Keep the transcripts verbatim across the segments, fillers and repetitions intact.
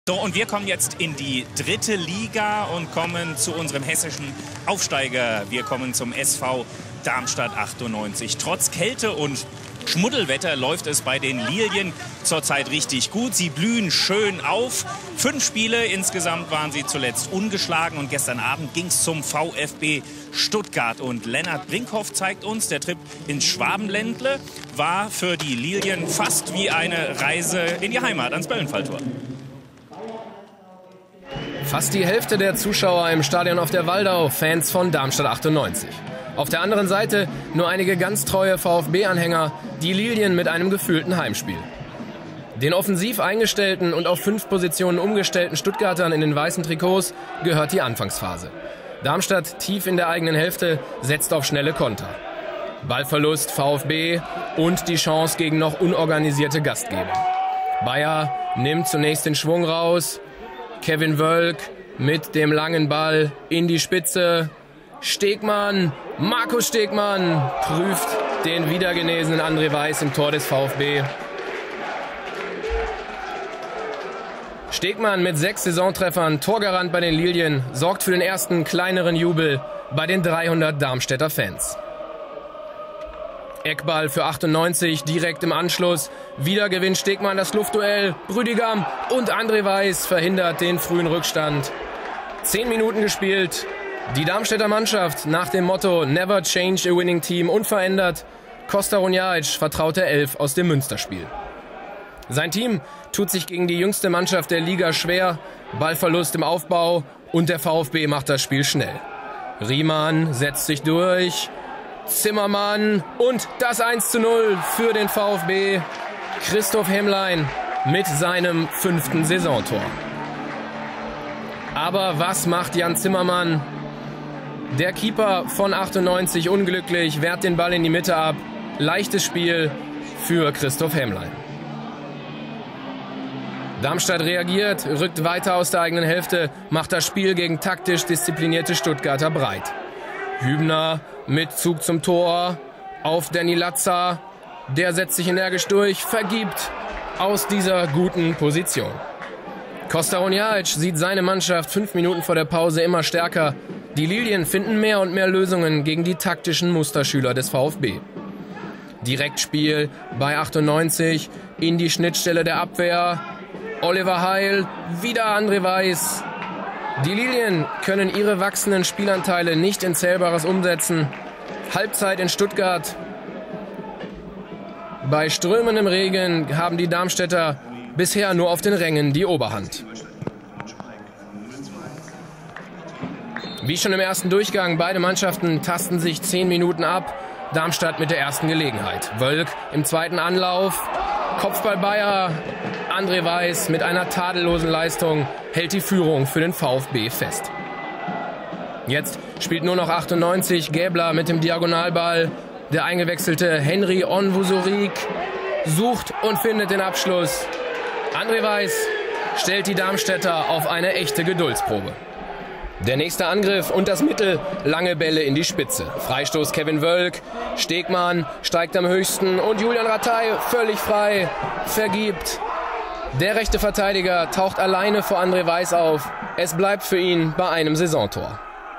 So, und wir kommen jetzt in die dritte Liga und kommen zu unserem hessischen Aufsteiger. Wir kommen zum S V Darmstadt achtundneunzig. Trotz Kälte und Schmuddelwetter läuft es bei den Lilien zurzeit richtig gut. Sie blühen schön auf. Fünf Spiele insgesamt waren sie zuletzt ungeschlagen. Und gestern Abend ging es zum VfB Stuttgart. Und Lennart Brinkhoff zeigt uns, der Trip ins Schwabenländle war für die Lilien fast wie eine Reise in die Heimat ans Böllenfalltor. Fast die Hälfte der Zuschauer im Stadion auf der Waldau, Fans von Darmstadt achtundneunzig. Auf der anderen Seite nur einige ganz treue VfB-Anhänger, die Lilien mit einem gefühlten Heimspiel. Den offensiv eingestellten und auf fünf Positionen umgestellten Stuttgartern in den weißen Trikots gehört die Anfangsphase. Darmstadt tief in der eigenen Hälfte setzt auf schnelle Konter. Ballverlust VfB und die Chance gegen noch unorganisierte Gastgeber. Bayer nimmt zunächst den Schwung raus. Kevin Wölk mit dem langen Ball in die Spitze. Stegmann, Markus Stegmann prüft den wiedergenesenen André Weiß im Tor des VfB. Stegmann mit sechs Saisontreffern, Torgarant bei den Lilien, sorgt für den ersten kleineren Jubel bei den dreihundert Darmstädter Fans. Eckball für achtundneunzig, direkt im Anschluss. Wieder gewinnt Stegmann das Luftduell. Brüdigam und André Weiß verhindert den frühen Rückstand. Zehn Minuten gespielt. Die Darmstädter Mannschaft nach dem Motto Never change a winning team unverändert. Kosta Runjaic vertraut der Elf aus dem Münsterspiel. Sein Team tut sich gegen die jüngste Mannschaft der Liga schwer. Ballverlust im Aufbau und der VfB macht das Spiel schnell. Riemann setzt sich durch. Zimmermann und das eins zu null für den VfB. Christoph Hemmlein mit seinem fünften Saisontor. Aber was macht Jan Zimmermann? Der Keeper von achtundneunzig unglücklich, wehrt den Ball in die Mitte ab. Leichtes Spiel für Christoph Hemmlein. Darmstadt reagiert, rückt weiter aus der eigenen Hälfte, macht das Spiel gegen taktisch disziplinierte Stuttgarter breit. Hübner mit Zug zum Tor auf Danny Latza. Der setzt sich energisch durch, vergibt aus dieser guten Position. Kosta Runjaic sieht seine Mannschaft fünf Minuten vor der Pause immer stärker. Die Lilien finden mehr und mehr Lösungen gegen die taktischen Musterschüler des VfB. Direktspiel bei achtundneunzig in die Schnittstelle der Abwehr. Oliver Heil, wieder André Weiß. Die Lilien können ihre wachsenden Spielanteile nicht in Zählbares umsetzen. Halbzeit in Stuttgart. Bei strömendem Regen haben die Darmstädter bisher nur auf den Rängen die Oberhand. Wie schon im ersten Durchgang, beide Mannschaften tasten sich zehn Minuten ab. Darmstadt mit der ersten Gelegenheit. Wölk im zweiten Anlauf. Kopfball Bayer. André Weiß mit einer tadellosen Leistung hält die Führung für den VfB fest. Jetzt spielt nur noch achtundneunzig. Gäbler mit dem Diagonalball. Der eingewechselte Henry Onwusorik sucht und findet den Abschluss. André Weiß stellt die Darmstädter auf eine echte Geduldsprobe. Der nächste Angriff und das Mittel, lange Bälle in die Spitze. Freistoß Kevin Wölk, Stegmann steigt am höchsten und Julian Rattay völlig frei, vergibt. Der rechte Verteidiger taucht alleine vor André Weiß auf. Es bleibt für ihn bei einem Saisontor.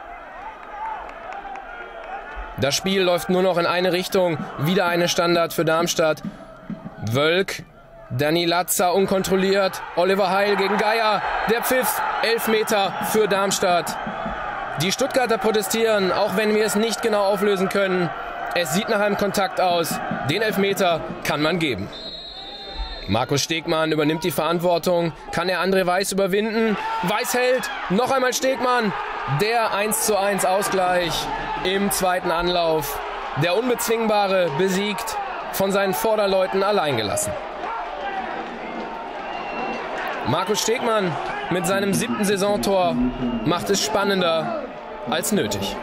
Das Spiel läuft nur noch in eine Richtung, wieder eine Standard für Darmstadt. Wölk, Danny Latza unkontrolliert, Oliver Heil gegen Geier, der Pfiff, Elfmeter für Darmstadt. Die Stuttgarter protestieren, auch wenn wir es nicht genau auflösen können. Es sieht nach einem Kontakt aus, den Elfmeter kann man geben. Markus Stegmann übernimmt die Verantwortung, kann er André Weiß überwinden? Weiß hält, noch einmal Stegmann, der eins zu eins Ausgleich im zweiten Anlauf. Der Unbezwingbare besiegt, von seinen Vorderleuten allein gelassen. Markus Stegmann mit seinem siebten Saisontor macht es spannender als nötig.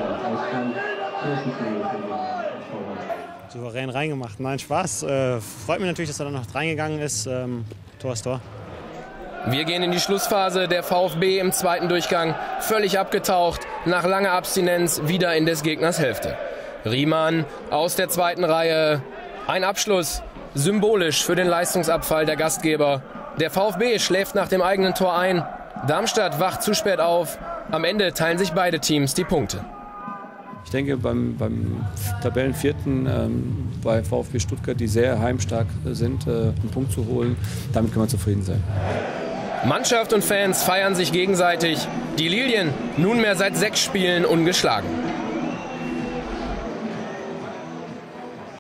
Souverän reingemacht. Nein, Spaß. Äh, freut mich natürlich, dass er dann noch reingegangen ist. Ähm, Tor ist Tor. Wir gehen in die Schlussphase. Der VfB im zweiten Durchgang völlig abgetaucht. Nach langer Abstinenz wieder in des Gegners Hälfte. Riemann aus der zweiten Reihe. Ein Abschluss. Symbolisch für den Leistungsabfall der Gastgeber. Der VfB schläft nach dem eigenen Tor ein. Darmstadt wacht zu spät auf. Am Ende teilen sich beide Teams die Punkte. Ich denke, beim, beim Tabellenvierten ähm, bei VfB Stuttgart, die sehr heimstark sind, äh, einen Punkt zu holen, damit kann man zufrieden sein. Mannschaft und Fans feiern sich gegenseitig. Die Lilien nunmehr seit sechs Spielen ungeschlagen.